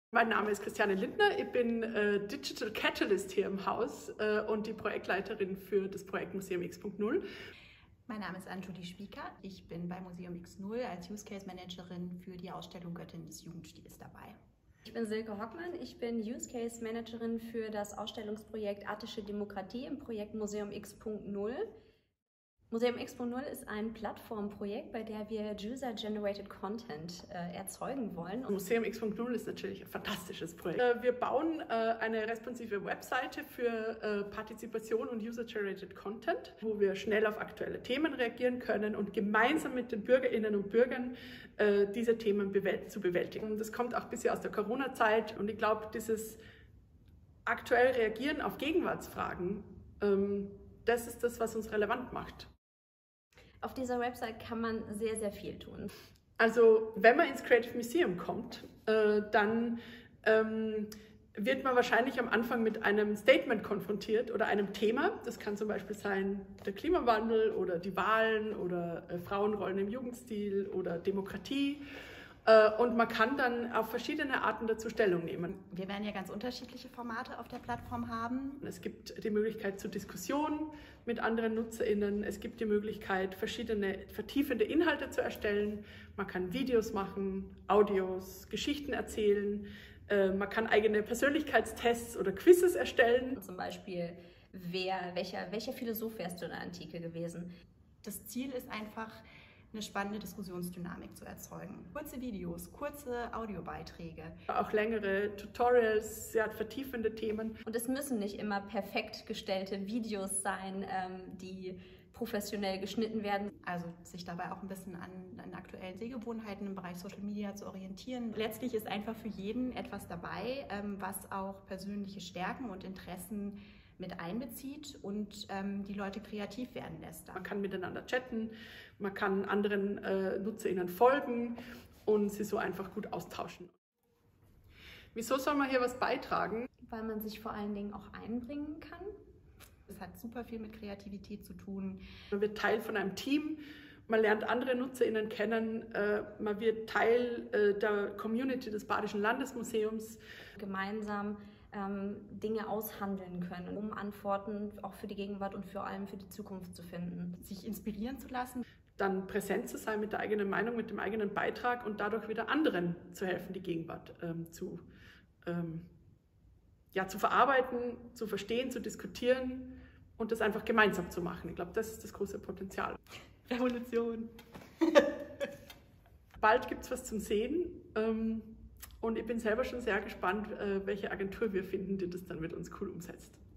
Mein Name ist Christiane Lindner, ich bin Digital Catalyst hier im Haus und die Projektleiterin für das Projekt Museum X.0. Mein Name ist Anne-Julie Spieker. Ich bin bei Museum X0 als Use Case Managerin für die Ausstellung Göttin des Jugendstils dabei. Ich bin Silke Hockmann, ich bin Use Case Managerin für das Ausstellungsprojekt Attische Demokratie im Projekt Museum X.0. Museum X.0 ist ein Plattformprojekt, bei der wir User-Generated Content erzeugen wollen. Museum X.0 ist natürlich ein fantastisches Projekt. Wir bauen eine responsive Webseite für Partizipation und User-Generated Content, wo wir schnell auf aktuelle Themen reagieren können und gemeinsam mit den Bürgerinnen und Bürgern diese Themen zu bewältigen. Das kommt auch ein bisschen aus der Corona-Zeit und ich glaube, dieses aktuell Reagieren auf Gegenwartsfragen, das ist das, was uns relevant macht. Auf dieser Website kann man sehr, sehr viel tun. Also wenn man ins Creative Museum kommt, dann wird man wahrscheinlich am Anfang mit einem Statement konfrontiert oder einem Thema. Das kann zum Beispiel sein der Klimawandel oder die Wahlen oder Frauenrollen im Jugendstil oder Demokratie. Und man kann dann auf verschiedene Arten dazu Stellung nehmen. Wir werden ja ganz unterschiedliche Formate auf der Plattform haben. Es gibt die Möglichkeit zur Diskussion mit anderen NutzerInnen. Es gibt die Möglichkeit, verschiedene vertiefende Inhalte zu erstellen. Man kann Videos machen, Audios, Geschichten erzählen. Man kann eigene Persönlichkeitstests oder Quizzes erstellen. Zum Beispiel, welcher Philosoph wärst du in der Antike gewesen? Das Ziel ist einfach, eine spannende Diskussionsdynamik zu erzeugen. Kurze Videos, kurze Audiobeiträge. Auch längere Tutorials, sehr vertiefende Themen. Und es müssen nicht immer perfekt gestellte Videos sein, die professionell geschnitten werden. Also sich dabei auch ein bisschen an aktuellen Sehgewohnheiten im Bereich Social Media zu orientieren. Letztlich ist einfach für jeden etwas dabei, was auch persönliche Stärken und Interessen mit einbezieht und die Leute kreativ werden lässt. Man kann miteinander chatten, man kann anderen NutzerInnen folgen und sie so einfach gut austauschen. Wieso soll man hier was beitragen? Weil man sich vor allen Dingen auch einbringen kann. Es hat super viel mit Kreativität zu tun. Man wird Teil von einem Team, man lernt andere NutzerInnen kennen, man wird Teil der Community des Badischen Landesmuseums. Gemeinsam Dinge aushandeln können, um Antworten auch für die Gegenwart und vor allem für die Zukunft zu finden. Sich inspirieren zu lassen. Dann präsent zu sein mit der eigenen Meinung, mit dem eigenen Beitrag und dadurch wieder anderen zu helfen, die Gegenwart zu verarbeiten, zu verstehen, zu diskutieren und das einfach gemeinsam zu machen. Ich glaube, das ist das große Potenzial. Revolution! Bald gibt es was zum Sehen. Und ich bin selber schon sehr gespannt, welche Agentur wir finden, die das dann mit uns cool umsetzt.